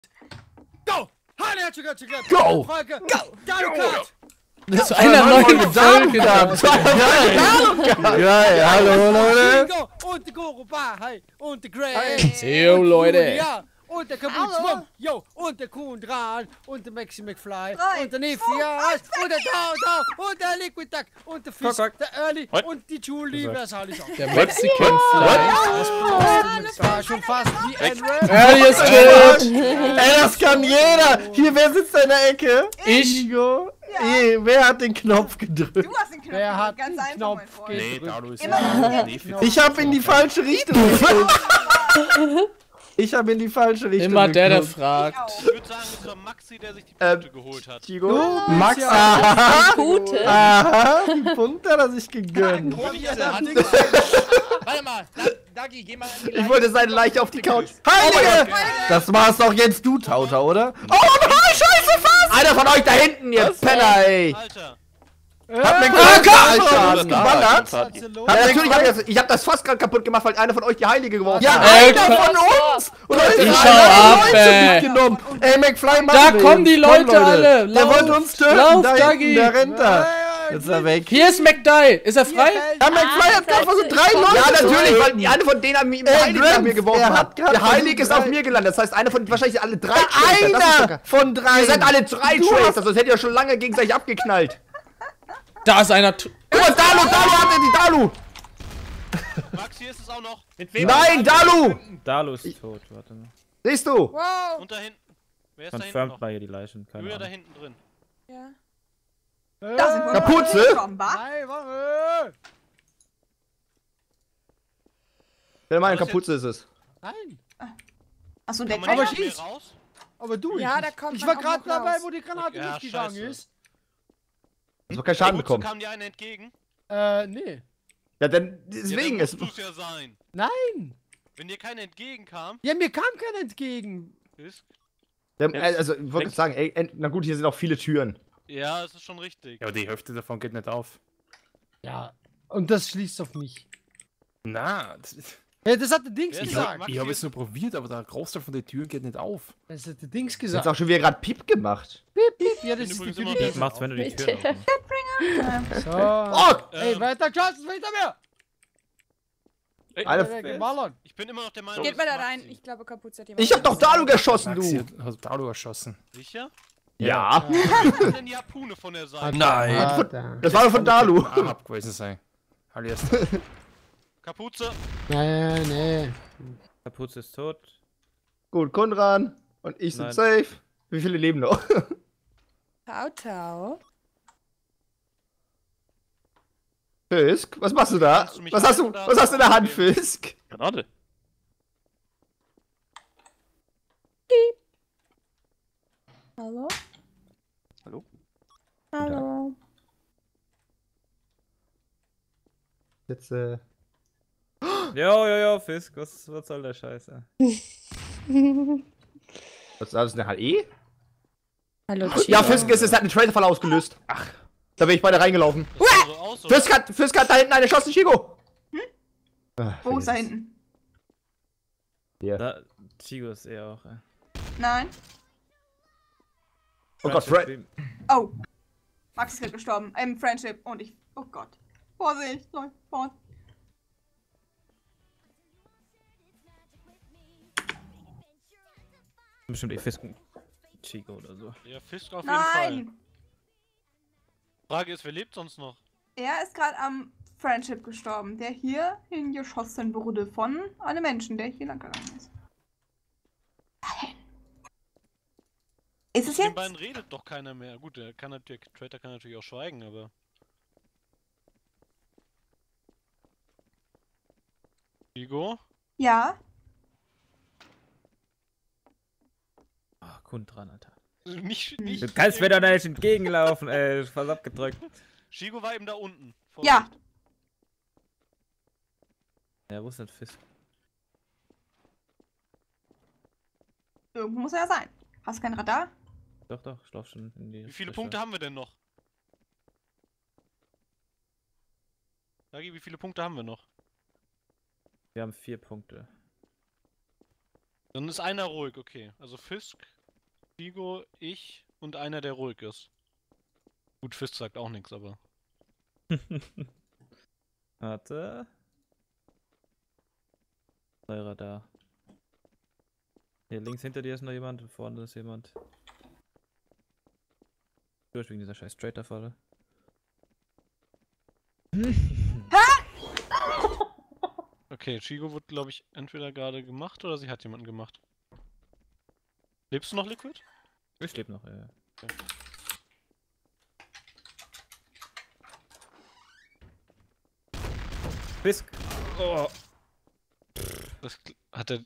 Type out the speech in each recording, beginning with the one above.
Go! Hallo, herzlich willkommen. Go! Folge. Go! Dalukat! Zu einer neuen Folge. Ja, hallo Leute. Bingo! Und der Goroba, hi! Und der Grey! Yo, Leute. Ja! Und der Kaputzwum! Jo! Und der Kundran! Und der Maxi McFly! Und der Nephias! Und der Tau! Und der Liquid Duck! Und der Fisk! Der Early! Und die Julie! Wer ist alles auch? Der Mexican Fly. Das war schon fast wie N-Rap! Early ist tot. Ey, das kann jeder. Hier, wer sitzt da in der Ecke? Ich. Ingo. Ey, wer hat den Knopf gedrückt? Du hast den Knopf Wer hat gedrückt, ganz den einfach, Knopf mein Freund. gedrückt? Nee, Dalu ist Immer definitiv. Ich hab in die falsche Richtung geguckt. Ich hab in die falsche Richtung Immer der geguckt. fragt. Ich würde sagen, es war Maxi, der sich die Punkte geholt hat. Chigo? Max? Aha. Gute. Aha, die Punkte hat er sich gegönnt. Warte mal, Dagi, geh mal an die Ich wollte seine Leiche auf die Couch. Heilige! Das war's doch jetzt du, Tauter, oder? Oh, scheiße, fast! Einer von euch da hinten, ihr Penner, ey! Alter, Hat mir Gott! geballert? Barcelona. Ja, natürlich, ich hab das Fass gerade kaputt gemacht, weil einer von euch die Heilige geworfen Ja, hat. Alter, Einer von uns! Oder Ich schau ab, ey. mitgenommen. Ey, McFly, Mann, Da kommen die Leute alle. Der Lauf, wollte uns töten. lauf, Da Dagi. hinten, der rennt da. Jetzt ist er weg. Hier ist McDye. Ist er frei? Ja, McFly hat gerade versucht, 3 Leute Ja, zu natürlich, töten. weil die eine von denen an mir Ey, Heilige nach mir geworfen er hat. grad Der Heilige ist versucht, auf mir gelandet. Das heißt, einer von wahrscheinlich alle 3 Einer von 3. Ihr seid alle 3 Tracer, sonst hättet ihr schon lange gegenseitig abgeknallt. Da ist einer. Guck mal, Dalu hatte die Dalu! Maxi ist es auch noch. Mit wem? Nein, Dalu! Dalu ist tot, warte mal. Siehst du? Wow. Und da hinten. Wer ist da hinten Confirmed noch? war hier die Leichen, keine Julia da Ahnung. hinten drin. Ja. Da Da sind wir. Kapuze? Komm, wa? Nein, warte! Wer meine Was ist Kapuze ist es? Nein! Achso, der Kann man Aber nicht schieß. mehr raus? Aber du, Ja, ich, da kommt ich man war auch gerade noch dabei, raus. wo die Granate Ja, losgegangen scheiße. ist. Hast du keinen Schaden Wozu bekommen? kam dir einer entgegen? Nee. Ja, dann deswegen ja, ist. dann musst du's ja sein. Nein! Wenn dir keiner entgegenkam, Ja, mir kam keiner entgegen. ist. Also, ich wollte sagen, ey, na gut, hier sind auch viele Türen. Ja, es ist schon richtig. Ja, aber die Hälfte davon geht nicht auf. Ja. Und das schließt auf mich. Na, Ja, das hat der Dings Wer ist gesagt. Maxi ich habe ist- es nur probiert, aber der Großteil von den Türen geht nicht auf. Das hat der Dings Jetzt gesagt. auch schon wieder gerade Piep gemacht. Ja, das bin ist übrigens die immer Tür. Das macht's, wenn du die Tür aufmachst. So. Oh! Ey, weiter Chancen, weiter mehr! Eine- Geballert. Ich bin immer noch der Meinung. Geht mal es da ist rein. Maxi. Ich glaube, Kapuze hat jemand. Ich hab doch Dalu geschossen, Maxi du! hat Dalu erschossen. Sicher? Ja. Was ist denn die Harpune von der Seite? Nein. Das war doch von Dalu. Arm gewesen sein. Alias. Kapuze. Nee. Kapuze ist tot. Gut, Konran und ich sind Nein. safe. Wie viele leben noch? Tau, tau. Fisk, was machst du da? Kannst du mich Was hast du in der Hand, angeben? Fisk? Granate. Hallo? Hallo? Hallo. Jetzt, Jo, Fisk, was soll der Scheiße? was ist das, eine HE? Hallo, Ja, Fisk es hat einen Trailerfall ausgelöst. Ach. Da bin ich beide reingelaufen. Das sah so aus, oder? Fisk hat da hinten einen erschossen, Chico! Wo ist da hinten? Hier. Da, Chigo ist eher auch, ey. Nein. Oh Gott, Fred. Oh. Max ist gerade gestorben. Friendship. Und ich. Oh Gott. Vorsicht, Leute. Vorsicht. Bestimmt Fisk und Chigo oder so. Ja, Fisk auf jeden Fall. Nein. Frage ist, wer lebt sonst noch? Er ist gerade am Friendship gestorben, der hier hingeschossen wurde von einem Menschen, der hier lang gegangen ist. Nein. Ist es Von den jetzt? beiden redet doch keiner mehr. Gut, der Traitor kann natürlich auch schweigen, aber. Vigo? Ja. Ah, Kundran, Alter. Nicht. Du kannst mir doch nicht entgegenlaufen, ey. Fast abgedrückt. Shigo war eben da unten. Ja. Ja, wo ist denn Fisk? Irgendwo muss er ja sein. Hast du kein Radar? Doch, ich lauf schon in die. Wie viele Richtung. Punkte haben wir denn noch? Dagi, wie viele Punkte haben wir noch? Wir haben 4 Punkte. Dann ist einer ruhig, okay. Also Fisk, Chigo, ich und einer, der ruhig ist. Gut, Fisk sagt auch nichts, aber... Warte. Säurer da. Hier links hinter dir ist noch jemand, vorne ist jemand. Durch wegen dieser scheiß Traitor-Falle. Okay, Chigo wird, glaube ich, entweder gerade gemacht oder sie hat jemanden gemacht. Lebst du noch, Liquid? Ich lebe noch, ja. Okay. Fisk! Oh! Das hat er...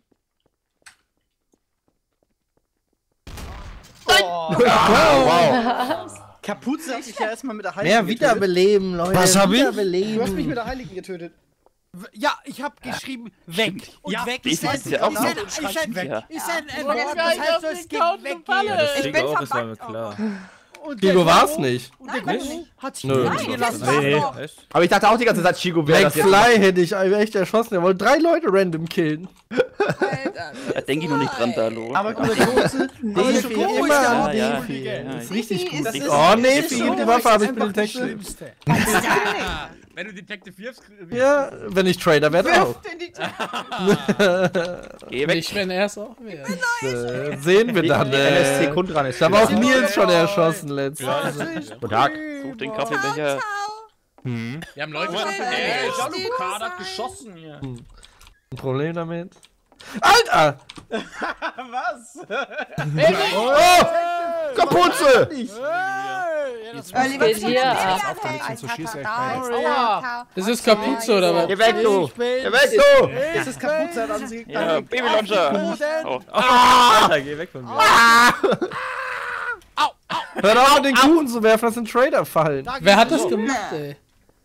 Wow. Kapuze hat mich ja erstmal mit der Heiligen Mehr Wiederbeleben, Leute. Was hab ich? Du hast mich mit der Heiligen getötet. Ja, ich hab geschrieben, weg. Und Ja, weg ich weiß ja auch noch. ist ein Ja. Wort, das heißt, so, es geht weg. Ja, das Ich Chigo bin auch, ist verbuggt mir klar. Und Chigo der war's Goro- nicht. Und der Nein, Goro hat sich Nö. reingelassen. Nee. Echt? Aber ich dachte auch die ganze Zeit, Chigo wäre das jetzt. McFly hätte ich echt erschossen. Er wollte 3 Leute random killen. Alter, Da denke ich noch nicht dran, da, hallo. Aber Kapuze, Nefi, Goro immer ist an ja, Nefi. ja, Das ist ja. richtig gut. Das ist- Oh, Nefi, so gib die Waffe, aber ich bin Einfach das Detective. Schlimmste. Wenn du Detective wirfst, Ja, wenn ich Trader werde, auch. Geh weg. Ich, wenn er es auch wäre. Sehen wir dann. NSC Kundran ist. Da war auch Nils schon erschossen letztens. Guten Tag. Such den Kaffeebecher. wir haben Leute Kader hat geschossen hier. Ein Problem damit? Alter! was? Oh! Kapuze! Early, was geht hier ab? Ist es Kapuze oder was? Geh weg, du! Geh weg, du! Das ist Kapuze, dann sie. Ja, Babylauncher. Oh. Alter, geh weg von mir. Hör auf, den Kuchen zu werfen, das sind Trader-Fallen. Wer hat das gemacht, ey?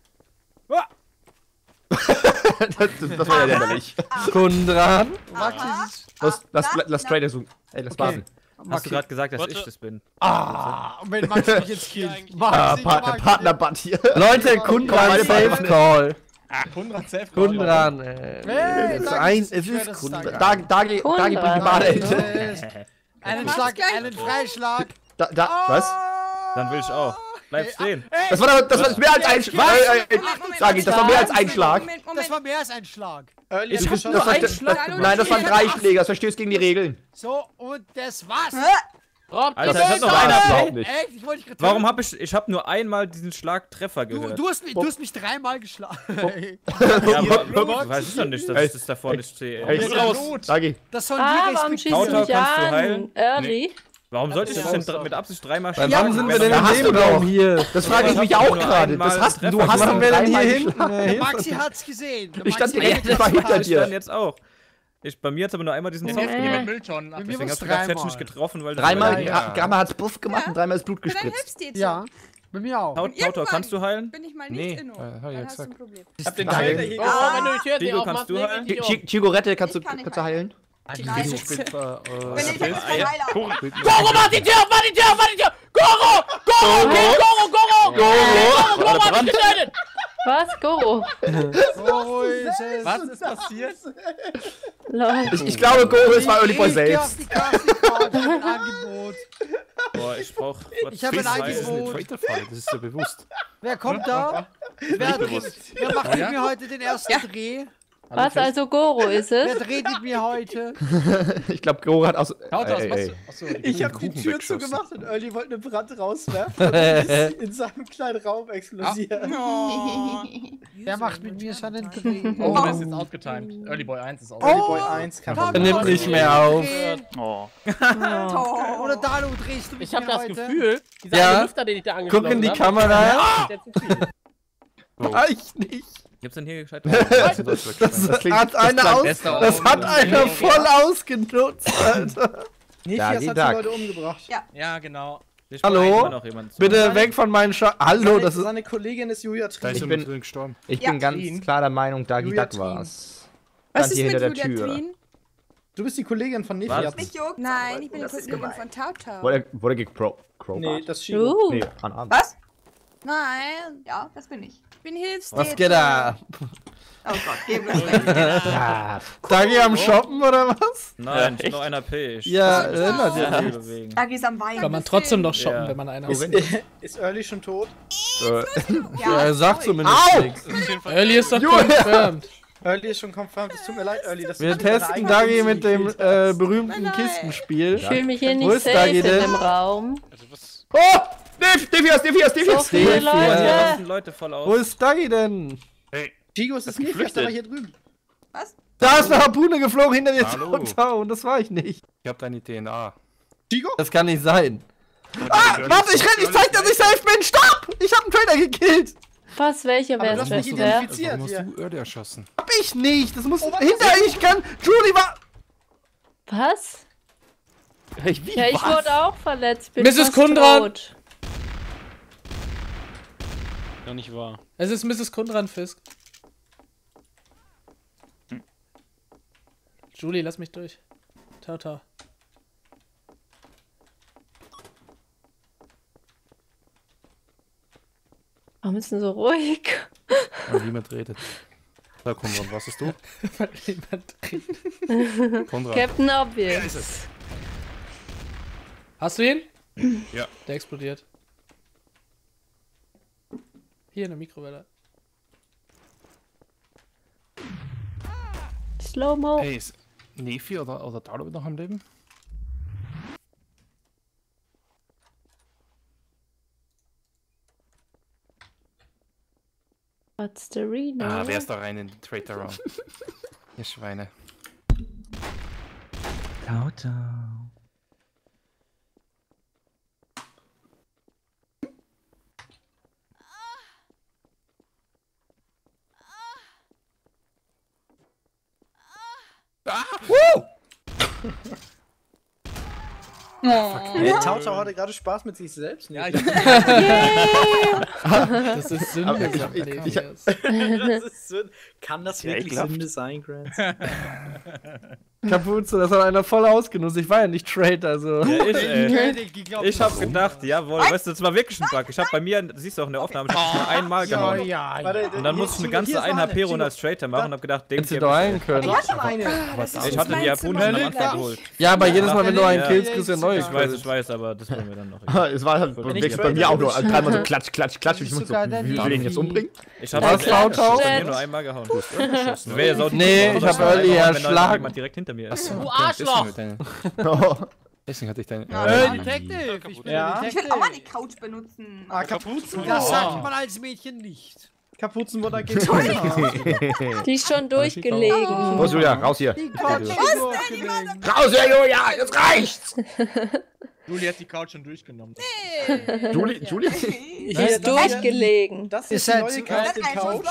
Das war ja lächerlich. Kundran. Lass Trader suchen. Ey, lass Basen. Hast du gerade gesagt, dass Warte. ich das bin? Und wenn Max mich jetzt killt. Partner-Butt hier. Leute, Kundran Safe Call. Kundran safe. Kundran, es ist Kundran. Dagi bringt die Badeente. Einen Freischlag. Was? Dann will ich auch. Bleib stehen. Das war mehr als ein Schlag. Dagi, das war mehr als ein Schlag. Das war mehr als ein Schlag. Early Ich ist hab nur einen geschossen. Schlag. Nein, das waren 3 Schläge. Das verstößt gegen die Regeln. So, und das war's. Alter, ich hab noch Nein, einen. überhaupt nicht. Echt? Ich wollte dich gerade Warum hab ich hab nur einmal diesen Schlagtreffer gehört. Du hast mich 3-mal geschlagen. Ja, aber weiß ich doch nicht, dass ich das davor nicht sehe. Hey, raus. Dagi. Das sollen Ah, wir warum respektieren. schießt du mich kannst du an? heilen? Early? Warum sollte ich das denn mit Absicht 3-mal Wann sind wir denn Da in hast dem du Raum doch. hier? Das frage ich mich auch gerade. Das hast du. Was machen wir denn hier hinten? Maxi hat's gesehen. Ich stand direkt hinter Ich dann dir. jetzt auch. Bei mir hat aber nur einmal diesen Zopf Nee. gegeben. Mülltonnen. Bei mir Deswegen war's hab ich gedacht, ich hätte dreimal. nicht getroffen, weil Dreimal, Ja. Gamma hat's Buff gemacht und dreimal ist Blut Und dann gespritzt. hilfst du jetzt. Ja, bei mir auch. Tautor, kannst du heilen? Bin ich mal Nee. nicht inno. Dann hast du ein Problem. Ich hab den Nein. Schalter hier Ah. gemacht. Chigo, kannst du heilen? Chigorette, kannst Ich kann nicht du heilen? Wenn ich jetzt kein Heiler. Goro, mach die Tür, mach die Tür, mach die Tür! Goro! Goro hat mich getötet! Was? Goro? So ist es. Was ist passiert? Leute. Ich glaube, Goro war Early Boy selbst. Ich geh auf die Karte, ich hab ein Angebot. Boah, ich brauch... Ich hab ein Angebot. Das ist so bewusst. Wer kommt da? Wer macht mit mir heute den ersten Dreh? Was, also Goro ist Wer es? dreht mit mir heute? Ich glaube, Goro hat aus. Lauter, was machst du? Achso, ich hab die Tür zugemacht und Early wollte eine Brand rauswerfen und ist in seinem kleinen Raum explodiert. Wer macht mit mir schon einen Dreh? Oh, das ist jetzt outgetimed. Early Boy 1 ist Oh, Early Boy 1 kann Er nimmt nicht mehr auf. Oh. Oder Dalu, drehst du mit Ich habe mir das heute? Gefühl, dieser Ja. eine Lüfter, den ich da angeschlossen Guck in die hab, Kamera. der zu viel. War ich nicht. Ich hab's dann hier gescheit. Das hat einer voll ausgenutzt, Alter. Nefias hat die Leute umgebracht. Ja, genau. Ich Hallo? brauch immer noch jemanden zu- Bitte weg von meinen Hallo, das ist... Seine Kollegin ist Julia Trin. Ich bin ganz klar der Meinung, Dagi Julia Duck war's. Was Stand ist hier mit hinter Julia der Tür. Tween? Du bist die Kollegin von Nefias. Mich juckt. Nein, ich bin die Kollegin von Tautau. Wurde gecrowbart? Nee, das Shigo. Nee, an Abend. Was? Nein. Ja, das bin ich. bin Hilfstäter. Was geht da? Oh Gott, geh bloß weg. Dagi am Shoppen oder was? Nein, ich noch einer P. Ja, bewegen. Dagi ist am Weinen. Kann man trotzdem noch shoppen, wenn man einer hat. Ist Early schon tot? Ja, er sagt zumindest nichts. Early ist doch confirmed. Early ist schon confirmed. Es tut mir leid, Early. Wir testen Dagi mit dem berühmten Kistenspiel. Ich fühle mich hier Wo nicht ist safe Dagi in denn? dem Raum. Oh! Defias! So viele Hier Leute. lassen Leute voll aus. Wo ist Dagi denn? Chigo ist geflüchtet, aber hier drüben. Was? Da ist eine Harpune geflogen hinter dir Hallo. Tau und das war ich nicht. Ich hab deine DNA. Chigo? Das kann nicht sein. Warte, ich renn, ich zeig, dass ich safe bin. Stopp! Ich hab einen Trader gekillt. Was, welcher Aber wäre du es hast mich wer? identifiziert Warum hast hier. du Early erschossen? Hab ich nicht. Das muss Oh, was hinter ist ich kann. Julie war. Was? Wie, Ja, ich was? wurde auch verletzt. Bin Mrs. fast Kundran. tot. Ja, nicht wahr. Es ist Mrs. Kundran, Fisk. Julie, lass mich durch. Tau. Warum ist denn so ruhig? Weil niemand redet. Da, Konrad, was ist du? Weil niemand redet. Konrad. Captain Wer Obvious. ist es? Hast du ihn? Ja. Der explodiert. Hier in der Mikrowelle. Slow-Mo. Hey, ist Nefi oder Talo noch am Leben? What's the Reno? Ah, wer ist da rein in den Traitor Raum? Ihr Schweine. Tau. Tau hatte gerade Spaß mit sich selbst. Ja, Das ist Sünde. das ist Sünde. Kann das wirklich ekelhaft. Sünde sein, Grant? Kapuze, das hat einer voll ausgenutzt. Ich war ja nicht Trade, also. Ja, ich hab gedacht, jawohl, weißt du, das war wirklich ein Bug. Ich hab bei mir, das siehst du auch in der Aufnahme, ich hab nur einmal gehauen. Und dann musste ich eine ganze 1 HP-Runde als Traitor machen und hab gedacht, dem Hättest du doch heilen können. Ich hatte eine. ich hatte die Harpune schon am Anfang geholt. Ja, aber jedes Mal, wenn du einen killst, kriegst du eine neue. Ich weiß, aber das wollen wir dann noch. Es war halt wirklich bei mir auch nur dreimal so klatsch. Und ich muss so, wie will ich ihn jetzt umbringen? Ich hab Was, Tau? bei mir nur einmal gehauen. Nee, ich hab Early erschlagen. Jemand direkt hinter mir ist. Du Arschloch! Deswegen hatte ich deine. Detective! Ich bin Ja. Ich will auch mal die Couch benutzen. Ah, Kapuzen. Das sagt man als Mädchen nicht. Kapuzenmutter geht weiter. Die ist schon durchgelegen. Los, Julia, raus hier. Die Couch ist durchgelegen. Raus hier, Julia, jetzt reicht's! Julie hat die Couch schon durchgenommen. Julia? Die ist durchgelegen. Das ist die neue Casting Couch.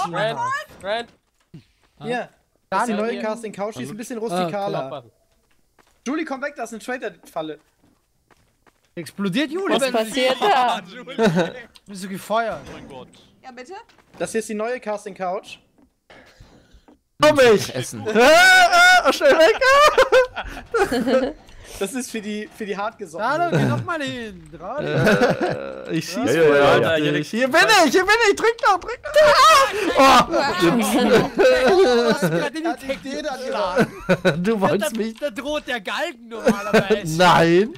Hier, das ist die neue Casting Couch, die ist ein bisschen rustikaler. Julie, komm weg, da ist eine Trader-Falle. Explodiert Julie? Was passiert da? Bist du gefeuert? Oh mein Gott. Ja, bitte? Das hier ist die neue Casting Couch. Komm ich! Essen. Schnell weg! Das ist für die hartgesottenen. Hallo, geh doch mal hin. Gerade. Ich schieß Ja, Hier bin ich! Drück noch! Oh! Du hast gerade in die Technik geschlagen. Du wolltest mich. Da droht der Galgen normalerweise. Nein!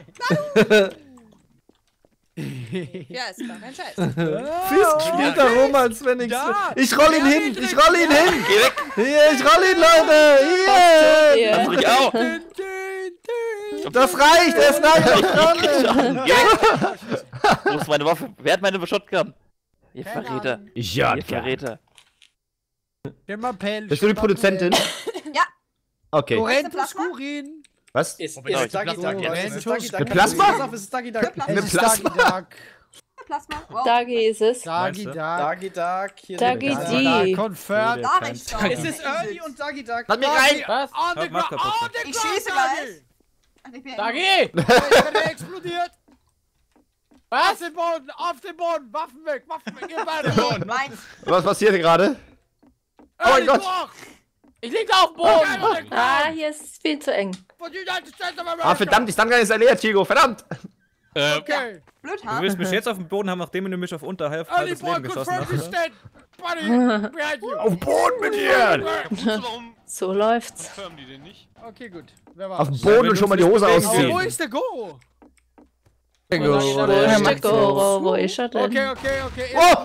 Ja, ist gar kein Scheiß. Fisk spielt da rum, als wenn nichts. Ich roll ihn hin! Geh weg! Hier, ich roll ihn, Leute! Hier! Ich auch! Das reicht! Es reicht! Geh weg! Wo ist meine Waffe? Wer hat meine Shotgun? Ihr Verräter. Ja, Ihr Verräter. Bist du die Produzentin? Ja. Okay. Lorentus Kurin. Was? Ist Genau, Dagi Duck. Mit Plasma? Ist es Dagi Duck? Mit Plasma? Plasma. Wow. Dagi ist es. Dagi Duck. Dagi Duck. Hier Dagi sind D. Confirmed. Da bin ich doch. Es ist Early und Dagi Duck. Lass mich rein! Was? On the Mach ground. kaputt. On the Ich ground, schieße Dagi. gleich. Ach, ich bin Dagi! Der explodiert. Was? Auf den Boden, auf den Boden. Waffen weg, ihr beide. Meins. Was passiert hier gerade? Oh mein Gott! Ich lieg auf dem Boden! Ah, hier ist es viel zu eng. Ah, verdammt, die Stun ist erledigt, Chigo, verdammt! Okay. Blöd, Du ha? willst mich jetzt auf dem Boden haben, nachdem du mich auf unter halb Early das Boy Leben geschossen confirmed is hast, dead. buddy! Behind you! Auf den Boden mit dir! Warum So läuft's. confirmen die den nicht? Okay, gut. Wer Auf war's? den Boden und schon mal die Hose Wo ausziehen. ist der Go? Wo ist der Goro? Wo ist er denn? Okay. Oh!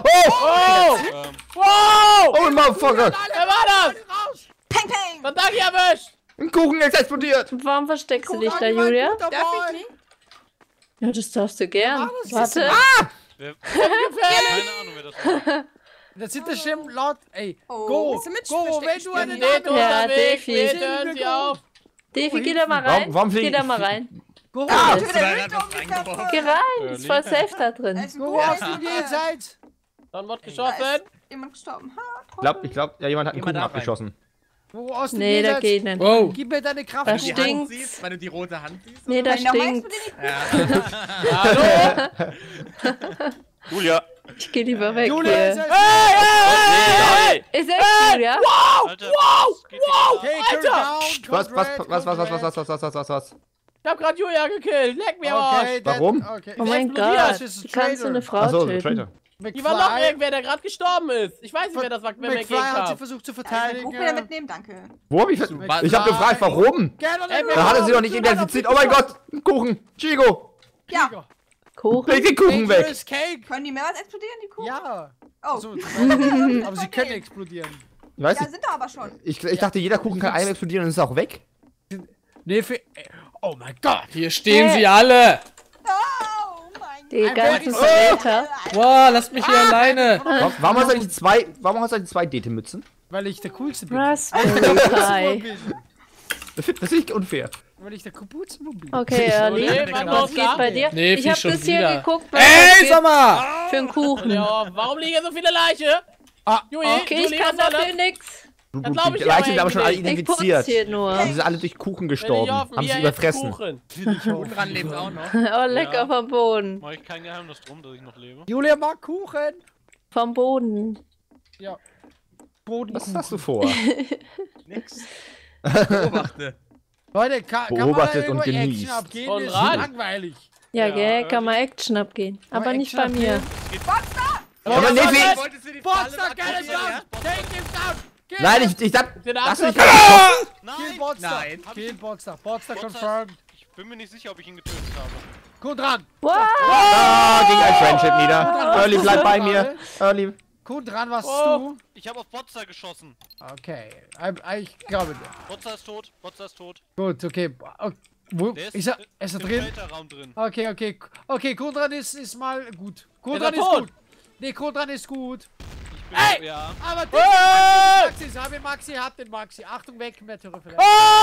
Wow! Oh, Motherfucker! Wer war das? Raus! Peng, peng! Was hat hier erwischt? Ein Kuchen ist explodiert! Warum versteckst du dich da, Julia? Darf ich nicht? Ja, das darfst du gern. Warte. Keine Ahnung, wer das war. Das sind bestimmt laut. Ey, Oh. Go! Bist du mit Go, wenn du eine Steht Dame Ja, unterwegs, Defi. bitte hören Sie auf. Defi, geh da mal rein. Warum Geh da mal rein. Go! Ah, schon wieder reingeworfen. Geh rein. Ist voll safe da drin. Go aus dem Jenseits! Dann wird geschossen. Jemand gestorben. Ha, Ich glaub, ja, jemand hat einen Kuchen da rein. abgeschossen. Wo aus dem Nee, da Jenseits? geht nicht. Wow. Gib mir deine Kraft. Das Go. stinkt. Stinkt. Siehst, wenn du die rote Hand siehst. Nee, da Nochmal stinkt. explodieren. Hallo? Julia. Ich geh lieber weg Julia, hier. ist es- Hey! Ist echt, Julia? Alter, was geht Okay, turn down. Was? Ich hab grad Julia gekillt. Leck mir am Arsch. Okay, Warum? Okay. Oh mein explodiert. Gott. Das ist ein Wie kannst du eine Traitor. Frau Achso, töten? Traitor. Hier war noch irgendwer, der gerade gestorben ist. Ich weiß nicht, wer das war, wer mir McFly hat sie gegeben versucht zu Kuchen verteidigen. wieder mitnehmen, danke. Wo hab ich hab gefragt, warum? Gerne Da hatte sie doch nicht identifiziert. Oh mein Gott, ein Kuchen. Chigo, Ja, Kuchen? leg den Kuchen weg. Dangerous Cake. können die mehrmals explodieren, die Kuchen? Ja. Oh, So, aber sie können explodieren. Ich weiß ja, nicht, sind da aber schon. ich dachte, jeder Kuchen kann einmal explodieren und ist auch weg. Nee, oh mein Gott. Hier stehen sie alle. Oh mein Die Ein ganzen Baby- Verräter. Wow, lasst mich hier alleine. Warum hast du eigentlich zwei Dete-Mützen? Weil ich der Coolste bin. Raspberry Pi. Das finde ich unfair. Weil ich der Kapuzenbub bin. Okay, Early. Nee, wann Was los, geht da? bei dir? Nee, Ich hab schon bis hier wieder. geguckt, was Ey, es sag mal! gibt für einen Kuchen. Ja, warum liegen hier so viele Leiche? Juli, Okay, ich Juli, kann was soll dafür das? nix. Das glaub Die ich Leichen aber sind aber schon alle irgendwie Ich putz identifiziert. hier nur. Die sind alle durch Kuchen gestorben. Wenn Haben hier sie jetzt überfressen. Kuchen. Unten dran lebt auch noch. Oh, lecker vom Boden. Mach ich kein Geheimnis drum, dass ich noch lebe. Julia mag Kuchen. Vom Boden. Ja. Was hast du vor? Nix. Beobachte. Leute, kann man da Beobachtet irgendwo und genießt. Action abgehen? Und Das ist ran. langweilig. Ja, Ja, gell, kann mal Action abgehen. Aber nicht bei mir. Aber nee, wie? Wolltest du die Boxer, get Falle him down! Take him down! Kill Nein, him! ich dachte, Den hast du nicht Abschluss- gerade Kill Boxer! Nein. Kill Boxer! Boxer Boxer confirmed! Ich bin mir nicht sicher, ob ich ihn getötet habe. Gut dran! Wow! ging ein Friendship nieder. Early, bleib bei mir. Early. Gut dran, was Oh. Ich habe auf Botzer geschossen. du? Okay, ich glaube dir. Botzer ist tot, Botzer ist tot. Gut, okay. Wo? Der Ist er im drin? Traitor-Raum drin. Okay, Kundran ist mal gut. Kundran er ist tot? gut. Nee, Kundran ist gut. Ich bin, ja. Aber den Maxi hat den Maxi. Achtung, weg, mehr Türe vielleicht.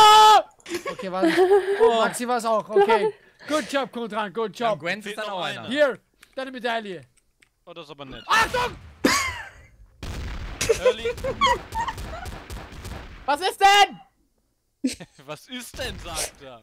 Okay, warte. Maxi war es auch, okay. Good job, Kundran, good Ja, job. Gwen ist Fehlt dann noch auch einer. einer. Hier, deine Medaille. Oh, das ist aber nett. Achtung! Early. Was ist denn? Was ist denn, sagt er.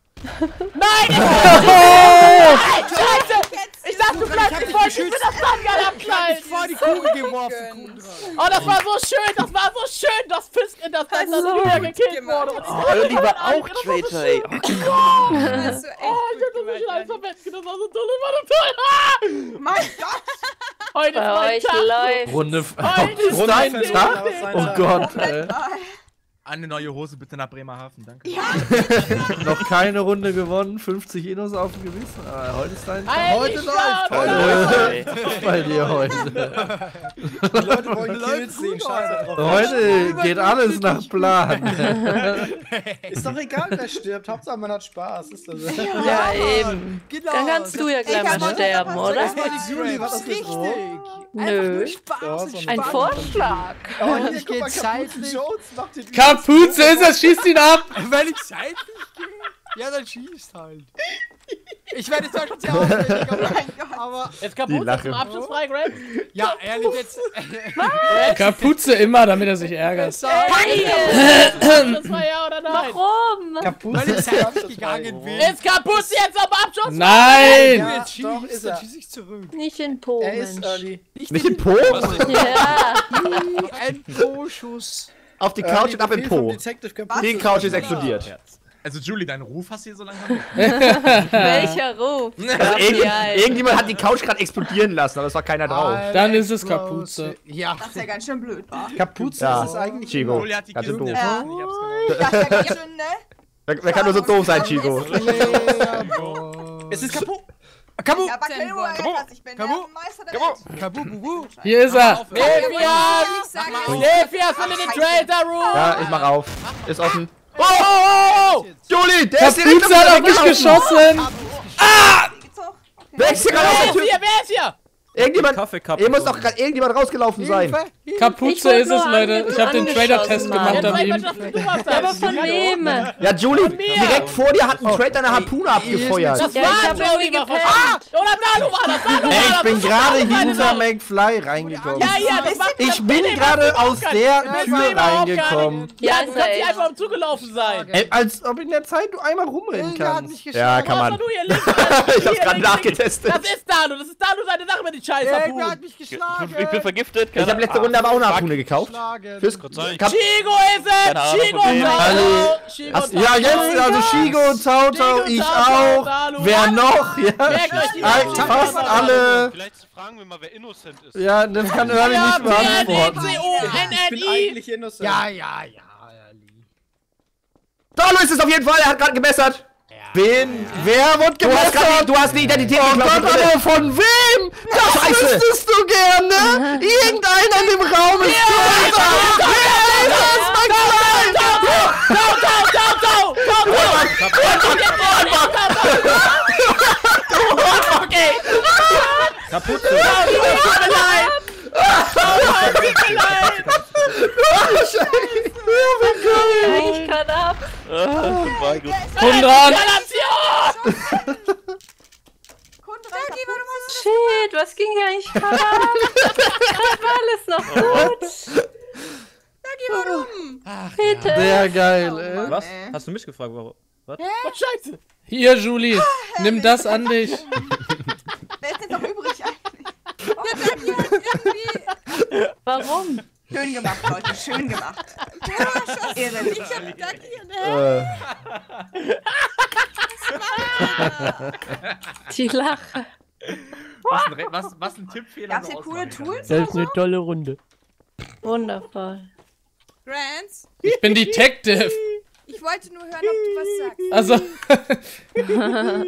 Scheiße! Ich dachte, du bleibst nicht voll. Ich will das Gun abknallen. Vor die Kugel geworfen, Kundran. Oh, das war so schön. Das war so schön. Das Julia gekillt wurde. Oh, Early war auch Traitor, ey. Das ist so echt Oh, ich hab das gut nicht alles gemacht. verwenden. Das war so toll. Das war so toll. Ah! Mein Gott! Heute ist Bei mein euch Tag. läuft. Runde. Heute ist Runde mein ein Tag. Oh Gott, ey. Eine neue Hose bitte nach Bremerhaven, danke. Noch keine Runde gewonnen, 50 Innos auf dem Gewissen. Aber heute ist dein Tag. Heute läuft. Heute bei dir heute. Die Leute wollen Kills sehen, scheiße drauf. Heute geht alles nach Plan. Ist doch egal, wer stirbt. Hauptsache man hat Spaß. Ist das so? Ja, eben. Genau. Dann kannst du ja gleich kann mal man sterben, doch oder? was Das war die Juli, was ist das? Richtig. Nö. Spaß und Ein Spaß. Vorschlag. Oh, Wenn hier, ich guck mal, gehe zeitlich. Kapuze Jones macht den Kapuze ist es. Schießt ihn ab. Wenn ich seitlich gehe? Ja, dann schießt halt. Ich werde zwar schon sehr aufwendig, aber Jetzt Kapuze Lache. zum Abschluss frei, Greg. ja, ehrlich jetzt. Kapuze immer, damit er sich ärgert. Nein! Das war ja oder nein? Warum? Weil ich seitlich gegangen bin. Ist Kapuze jetzt am Abschluss? Wenn Nein! du jetzt doch, schießt, ist dann er. schieß ich zurück. Nicht in Po, Er ist Mensch. Early. Nicht im Po? Ja. Ein Po-Schuss. Auf die Couch und ab im Po. Detective Kapuze. Die Couch ist explodiert. Also Julie, deinen Ruf hast du hier so langsam. Welcher Ruf? Also irgendjemand hat die Couch gerade explodieren lassen, aber es war keiner drauf. Dann ist es Kapuze. Ja. Das ist ja ganz schön blöd, wa? Kapuze Ja. ist es eigentlich. Chico, Julie hat die ganz Kiste doof. Ja. Das ist ja ganz schön, ne? Wer kann nur so doof sein, Chico? Es ist kaputt. Kabu! Ja, aber ich bin der Meister der Welt. Kabu, bubu! Hier ist er. Nefias! Nefias von den Traitor Room! Ja, ich mach auf. Ist offen. Oh! Julie, der ist direkt Kapuze hat auf mich geschossen. Wer ist hier gerade aus der Tür? Wer ist hier? Irgendjemand, Kaffeecup. hier muss doch gerade irgendjemand rausgelaufen sein. Kapuze ist es, Leute. Ich habe den Trader-Test gemacht an ihm. Aber von wem? Ja, Julie, direkt vor dir hat ein Trader eine Harpune abgefeuert. Das war Joey gepennt! Oder Dalu war das! Dalu war das! Ich bin gerade hinter McFly reingekommen. Ja, das macht Ich bin gerade aus der Tür reingekommen. Ja, du kannst nicht einfach am zugelaufen sein! Als ob in der Zeit du einmal rumrennen kannst. Ja, kann man. Ich hab's gerade nachgetestet. Das ist Dalu seine Sache mit den Scheiß Harpunen! hat mich geschlagen. Ich bin vergiftet. Ich habe letzte Runde aber auch eine Harpune gekauft. Fürs Chigo ist es! Chigo und Tauto! Ja, jetzt, also Chigo, Tauto, ich auch. Wer noch? Ja, fast alle. Vielleicht fragen wir mal, wer innocent ist. Ja, das kann Early nicht beantworten. Ich bin eigentlich innocent. Ja. Dalu ist es auf jeden Fall, er hat gerade gebessert. Wen? Wer wird gebessert? Du hast die Identität Oh geklaut. Gott, aber von wem? Das wüsstest du gerne. Irgendeiner in dem Raum ist tot. Wer ist es? Mein Kaputt. Ich kann ab. Kundran! Shit, was ging hier eigentlich gerade ab? Das war alles noch gut. Warum? Bitte. Sehr geil, ey. Was? Hast du mich gefragt, warum? Was? Scheiße! Hier, Julie. Nimm das an dich. Wer ist denn noch übrig eigentlich? Warum? Schön gemacht, Leute, schön gemacht. Ich hab da hier, Die Lache. Was ein Tippfehler. Gab's hier coole Tools? Das ist eine tolle Runde. Wundervoll. Grants, Ich bin Detective. ich wollte nur hören, ob du was sagst. Also.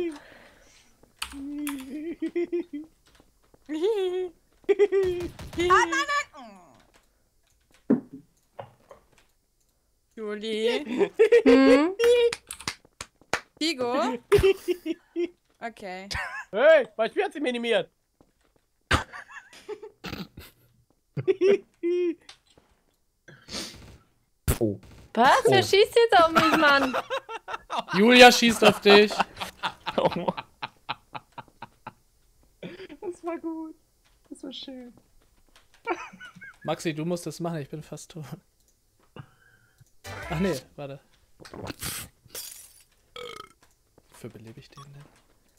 Julie? Chigo? Okay. Hey, mein Spiel hat sich minimiert. Was? Wer schießt jetzt auf mich, Mann? Julia schießt auf dich. Das war gut. Das war schön. Maxi, du musst das machen, ich bin fast tot. Ach nee, warte. Wofür belebe ich den denn?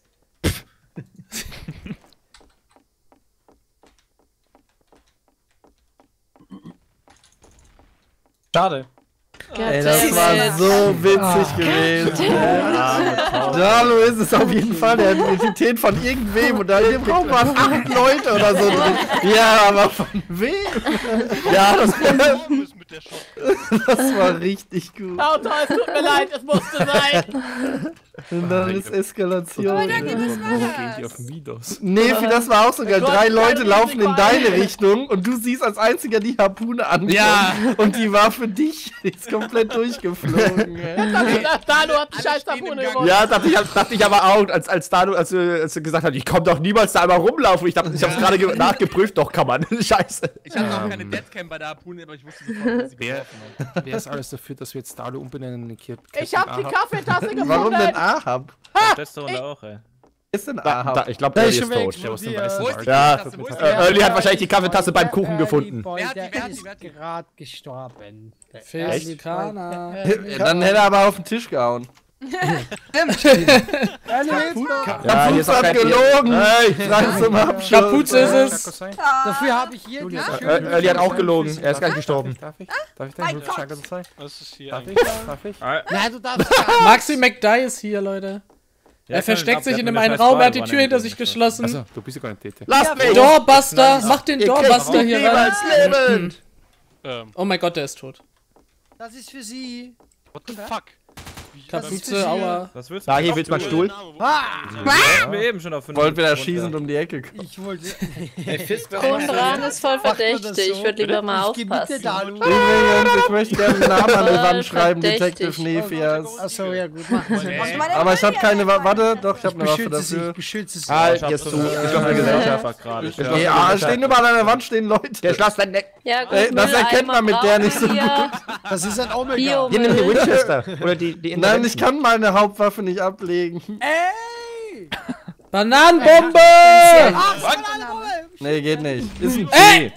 Schade. Ey, das war so witzig gewesen. Dalu ist es auf jeden Fall der Identität von irgendwem und da in dem Raum waren 8 Leute oder so drin. Ja, aber von wem? Ja, das war richtig gut. Auto, es tut mir leid, es musste sein. Und dann ist Eskalation. Gehen die auf Midos. Nefi, das war auch so geil. 3 Leute laufen in deine Richtung und du siehst als einziger die Harpune an. Ja. Und die war für dich. Die ist komplett durchgeflogen. Dalu hat die scheiß Harpune gewonnen. Ja, dachte ich aber auch, als du gesagt hast, ich komm doch niemals da einmal rumlaufen. Ich hab's gerade nachgeprüft, doch kann man. Scheiße. Ich hatte auch keine Deadcam bei der Harpune, aber ich wusste sofort, was sie geworfen hat. Wer ist alles dafür, dass wir jetzt Dalu umbenennen in Captain Ich hab die Kaffeetasse gefunden. Warum denn Ahab? Letzte Runde auch, ey. Ist denn Ahab? Ich glaube, der ist tot. Der aus dem weißen Wald. Ja, Early hat wahrscheinlich die Kaffeetasse beim Kuchen gefunden. Der ist gerade gestorben. Felikaner. Dann hätte er aber auf den Tisch gehauen. Ja, hier ist auch gelogen. Ich frage zum Abschluss. Kapuze ist es. Dafür habe ich hier... Early hat auch gelogen. Er ist gar nicht gestorben. Darf ich dein Blutstärke sein? Was ist hier Darf eigentlich? ich? Nein, du darfst gar nicht. Maxi McDie ist hier, Leute. Ja, Er versteckt sich in einem einen Raum, er hat die Tür hinter sich geschlossen. Also, du bist ja gar nicht Tete. Lass mich! Doorbuster, mach den Doorbuster hier rein. Oh mein Gott, der ist tot. Das ist für sie. What the fuck? Kapuze, aua. Was willst Da, hier willst du mal einen Stuhl. mir eben schon auf 5. Wollt wieder schießend um die Ecke kommen. Ich wollte... Kondran ist voll verdächtig. Ich würde lieber mal aufpassen. Übrigens, ich möchte gerne einen Namen an die Wand schreiben, Detective Nephias. Achso, ja gut, mach mal. Aber ich habe keine Waffe. Warte, doch, ich habe eine Waffe dafür. Beschütze sie. Halt, jetzt zu. Geschlossene Gesellschaft gerade. Ja, stehen überall an der Wand, stehen Leute. Der Schloss dein Neck. Ja, gut, das erkennt man mit der nicht so gut. Das ist ein Omega. Hier, nimm die Winchester. Oder die Nein, ich kann meine Hauptwaffe nicht ablegen. Ey! Bananenbombe! Nee, geht nicht. Ist ein C.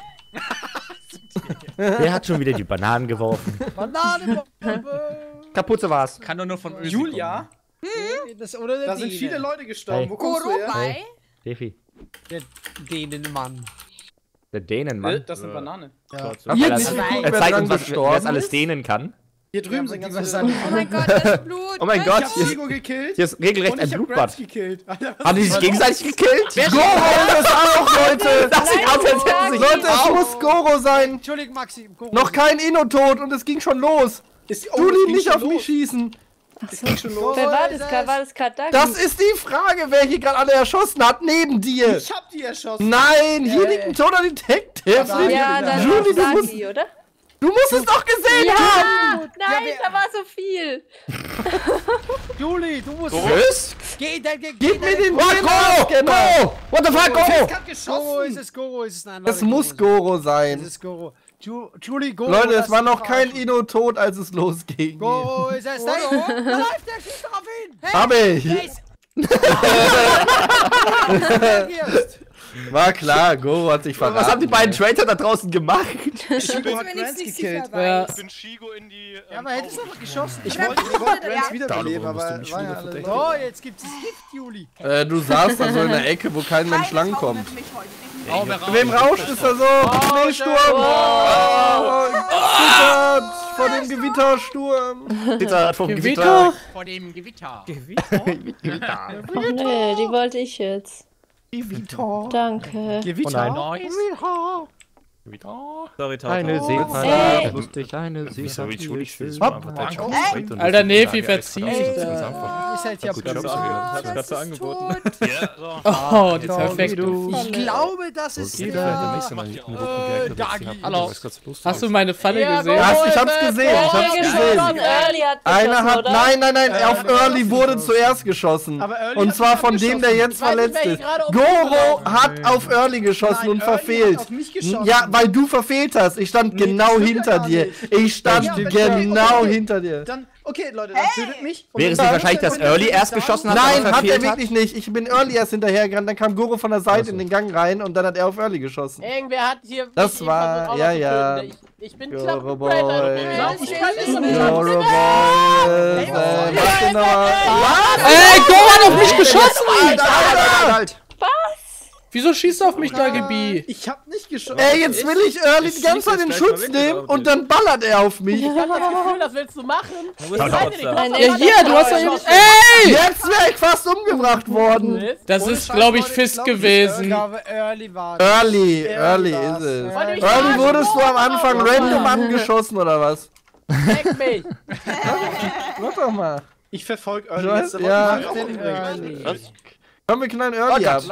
Der hat schon wieder die Bananen geworfen. Bananenbombe! Kapuze war's. Kann doch nur von Öl Julia? Da sind viele Leute gestorben. Wo kommst du her? Bei? Defi. Der Dänenmann. Der Dänenmann? Das sind Bananen. Ja. Er zeigt uns, wer das alles dehnen kann. Hier drüben sind ganz viele. Oh mein Gott, das ist Blut. Oh mein Gott, Ich hab Sigo gekillt. hier ist regelrecht ein Ich hab Blutbad. Grants gekillt. Alter, was Haben die sich ist gegenseitig gekillt? Goro ist es auch, Leute! Das sieht aus, als hätten sich Leute, es muss Goro sein! Entschuldigung, Maxi. Noch kein Inno-Tod und es ging schon los! Julie, nicht auf mich schießen! Wer war das? War das Kadaki? Das ist die Frage, wer hier gerade alle erschossen hat, neben dir! Ich hab die erschossen! Nein, hier liegt ein toter Detective! Ja, das Julie, war du musst, Sagi, oder? du musst es doch gesehen haben! Nein, da war so viel. Julie, du musst... Was? Gib mir den Goro! What the fuck, Goro? Goro ist es, Goro ist es. Nein, Es muss Goro Es sein. ist Goro. Julie, Goro. Leute, es das war ist noch kein verarschen. Inno tot, als es losging. Goro ist es. Nein, da läuft der, schießt darauf hin. Hey, Hab ich! der ist... War klar, Goro hat sich verraten. Was haben die beiden Traitor da draußen gemacht? Shigo hat Grants gekillt. Ja. Ich bin Shigo in die... Ja, aber hättest du einfach geschossen. Ich wollte Grants wiederbeleben, aber war ja alles tot. Oh, jetzt gibt's das Gift, Juli. Du saßt da so in der Ecke, wo kein Mensch langkommt. Oh, Wem rauscht es da so? Schneesturm! Zittert vor dem Gewittersturm! Zittert vom Gewitter! Vor dem Gewitter. Oh nee, die wollte ich jetzt. Gewitter! Danke. Gewitter! Sorry, Tata. Eine Seefahrt, lustig, eine Seefahrt. Alter, Nefi verzieht. Ihr seid ja Ich hab's gerade so angeboten. Oh, die perfekt. Ich glaube, das ist der... Hallo. Hast du meine Falle gesehen? Ich hab's gesehen, ich hab's gesehen. Early hat Einer geschossen, hat, oder? nein, auf Early wurde zuerst geschossen. Und zwar von dem, der jetzt verletzt ist. Goro hat auf Early geschossen und verfehlt. Ja, weil du verfehlt hast. Ich stand genau hinter dir. Ich stand genau hinter dir. Dann, okay, Leute, dann tötet mich. Wäre es nicht wahrscheinlich, dass Early erst geschossen hat? Nein, hat er wirklich nicht. Ich bin Early erst hinterhergerannt, dann kam Goro von der Seite in den Gang rein und dann hat er auf Early geschossen. Irgendwer hat hier... Das war, ja. Ich bin Goro knapp Boy. Goro Boy. Ey, Goro hat auf mich geschossen! Alter! Wieso schießt du auf mich da, Gebi? Ich hab nicht geschossen. Ey, jetzt will ich Early die ganze Zeit in Schutz nehmen und dann ballert er auf mich. Ich hab das Gefühl, das willst du machen. Ja, hier, du hast ja eben... Ey! Jetzt wäre ich fast umgebracht worden. Das ist, glaube ich, Fist gewesen. Early war Early ist es. Early wurdest du am Anfang random angeschossen, oder was? Leck mich. Mach doch mal. Ich verfolge Early. Ja. Was? Komm, wir knallen Early ab.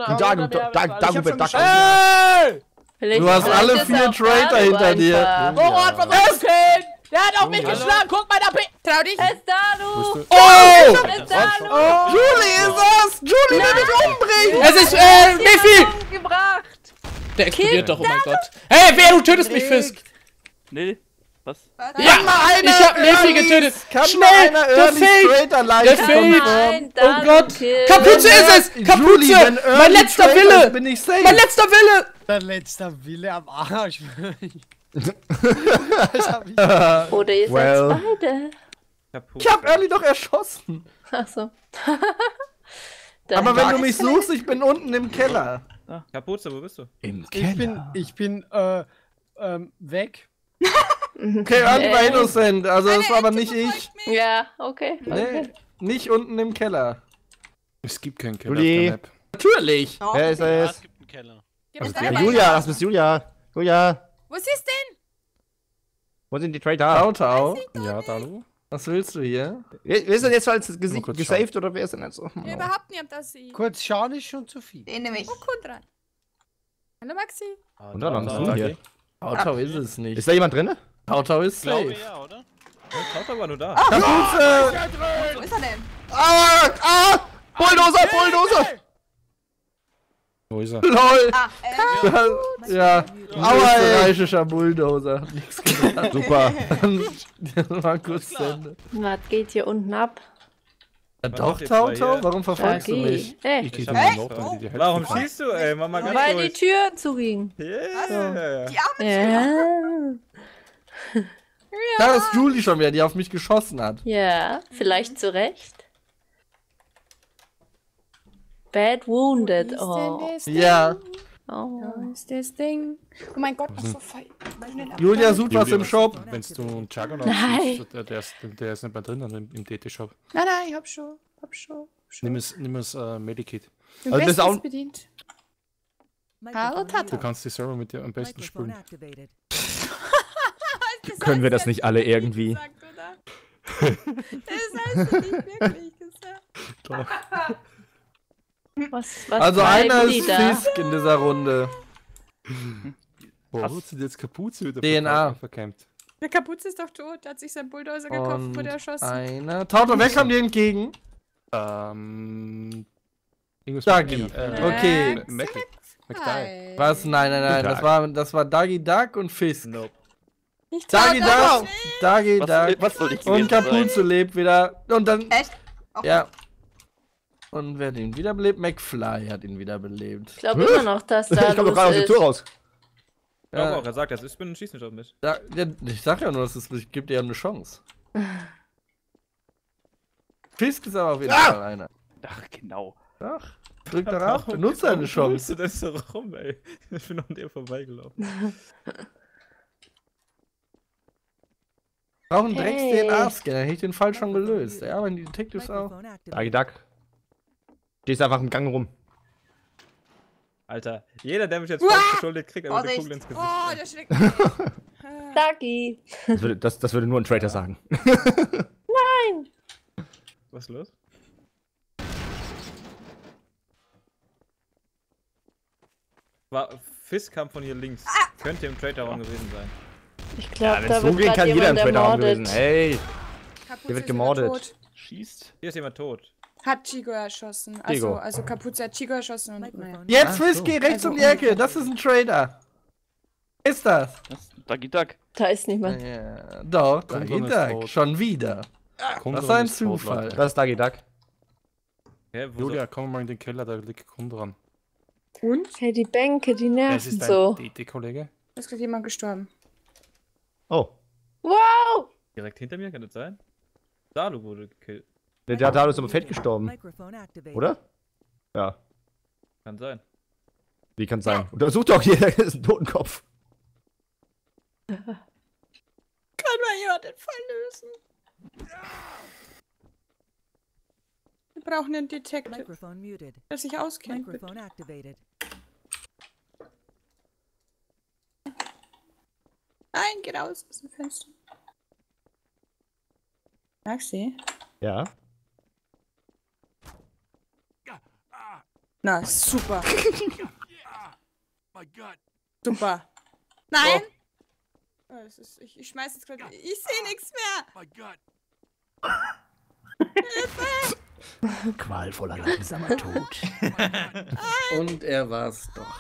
Du hast alle 4 Traitor hinter dir. Goro hat versucht zu killen. Der hat auf mich geschlagen. Guck mal, da bin... Trau dich. Estalu! Oh! Estalu! Julie ist es! Julie will mich umbringen! Es ist, Nefi! Gebracht. Der explodiert doch, oh mein Gott. Hey, wer, du tötest mich, Fisk! Nee, was? Ja, ich hab Nefi getötet! Schnell, der Fade! Der Fade! Oh Gott! Kapuze ist es! Kapuze! Mein letzter Wille! Mein letzter Wille! Dein letzter Wille am Arsch. Oder ihr seid beide. Ich hab Early doch erschossen. Achso. Aber wenn du mich suchst, ich bin unten im Keller. Kapuze, wo bist du? Im Keller. Ich bin weg. Okay, Early war innocent, also das war aber nicht ich. Ja, okay. Nee, nicht unten im Keller. Es gibt keinen Keller. Natürlich. Wer ist das? Es gibt einen Keller. Julia, das ist Julia. Julia. Was ist denn? Wo sind die Trader? Tau. Ja, Dalu. Was willst du hier? Wer ist denn jetzt als gesaved oder wer ist denn jetzt so? Ja, überhaupt nicht, das ich. Kurz schauen ist schon zu viel. Den nehme ich. Oh, Kundran. Hallo Maxi. Und da lang sind hier. Tau ist es nicht. Ist da jemand drin? Tau ist Glaube safe. ja, oder? Tau war nur da. Wo ist er denn? Bulldozer! Wo ist er? LOL! Ja, österreichischer Bulldozer. Hat nichts gesagt. Super. Mal kurz Sende. Was geht hier unten ab? Ja, doch, Tau, warum verfolgst du mich? Hey. Warum schießt du, ey? Mach mal ganz Weil ruhig. die Tür zuging. Yeah. Die arme Ja. Da ist Julie schon wieder, die auf mich geschossen hat. Ja, vielleicht zu Recht. Bad wounded. Oh. Ja. Oh. Ist das Ding? Oh mein Gott, was so fein. Julia sucht was im Shop. Wenn du einen Juggernaut Nein. suchst, der ist nicht mehr drin im DT-Shop. Nein, ich hab schon. Nimm es Medikit. Bin Also das ist bestens auch- bedient. Hallo, Du Tata. kannst die Server mit dir am besten spülen. Können wir das nicht alle irgendwie? Das hast du nicht wirklich gesagt. Doch. Was Also treiben einer die ist da? Fisk in dieser Runde. Wo hat sie jetzt Kapuze wieder DNA. verkämmt? Der Kapuze ist doch tot. Der hat sich seinen Bulldozer gekauft und wurde Und erschossen. einer. Tauto, wer kam dir entgegen? Irgendwas Dagi. mit Okay. McDye. Was? Nein. Das war Dagi Duck und Fisk. Nope. Ich Dagi Duck. Dagi Duck. Was soll ich Und Kapuze lebt wieder. Und dann. Echt? Ja. Und wer hat ihn wiederbelebt? McFly hat ihn wiederbelebt. Ich glaube immer noch, dass da Ich komm doch gerade aus der Tür raus. Ich glaube auch, er sagt das. Ich bin ein Schießen schon mit. Ich sag ja nur, es gibt dir ja eine Chance. Fisk ist aber auf jeden Fall einer. Ach, genau. Ach, drück darauf, benutzt deine Chance. Du das so rum, ey. Ich bin an dir vorbeigelaufen. Brauchen Drecks-DNA-Scanner, hätte ich den Fall schon gelöst. Ja, wenn die Detectives auch. Dagi Duck. Stehst einfach im Gang rum. Alter, jeder, der mich jetzt falsch geschuldet kriegt, aber eine Kugel ins Gesicht. Oh, der schlägt mich. Dagi. Das würde nur ein Traitor sagen. Nein. Was ist los? Fisk kam von hier links. Könnte im Traitor-Raum gewesen sein. Ich glaube, Wenn da es so wird gehen grad kann, jeder im jemand Traitor gewesen. ermordet. Hey, Kapuze der wird ist gemordet. tot. Schießt. Hier ist jemand tot. Hat Chigo erschossen. Also Kapuze hat Chigo erschossen und naja. Jetzt, Fisk, geh rechts um die Ecke. Das ist ein Trader. Ist das? Dagi Duck. Da ist niemand. Ja, doch, Dagi Kundran ist Duck. tot. Schon wieder. Kundran ist ein ist tot, Zufall. Leute. das ist Dagi Duck. Hä, wo Julia, komm mal in den Keller, da liegt Kundran. Und? Hey, die Bänke, die Es nerven ist so. ein DT-Kollege. Ist gerade jemand gestorben. Oh. Wow! direkt hinter mir, kann das sein? Dalu wurde gekillt. Der Dalu ist aber fett gestorben. Oder? Ja. Kann sein. Wie kann sein? Untersuch doch hier, das ist ein Totenkopf. Kann mal jemand den Fall lösen? Wir brauchen einen Detective, der sich auskennt. Nein, geh raus aus dem Fenster. Maxi? Ja. Na, super. Super. Nein! Oh, ich schmeiß jetzt gerade. Ich sehe nichts mehr! Hilfe! Qualvoller, langsamer Tod. Und er war's doch.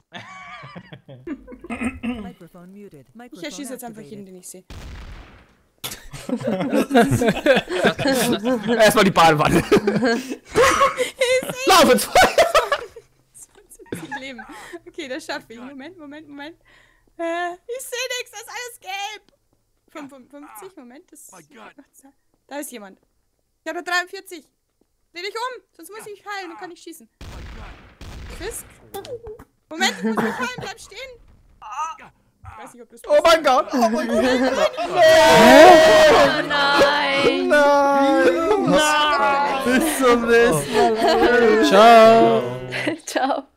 Ich erschieße jetzt einfach jeden, den ich sehe. Erstmal die Badewanne. Lauf ins Feuer! Leben. Okay, das schaffe ich. Moment. Ich sehe nichts, das ist alles gelb. 55, Moment, das ist... Da ist jemand. Ich habe 43. Dreh dich um, sonst muss ich heilen und kann nicht schießen. Fisk? Moment, ich muss mich heilen, bleib stehen. Ich weiß nicht, ob das oh mein Gott! Oh mein Gott! Nein! Nein! Bis zum nächsten Mal! Ciao! Ciao!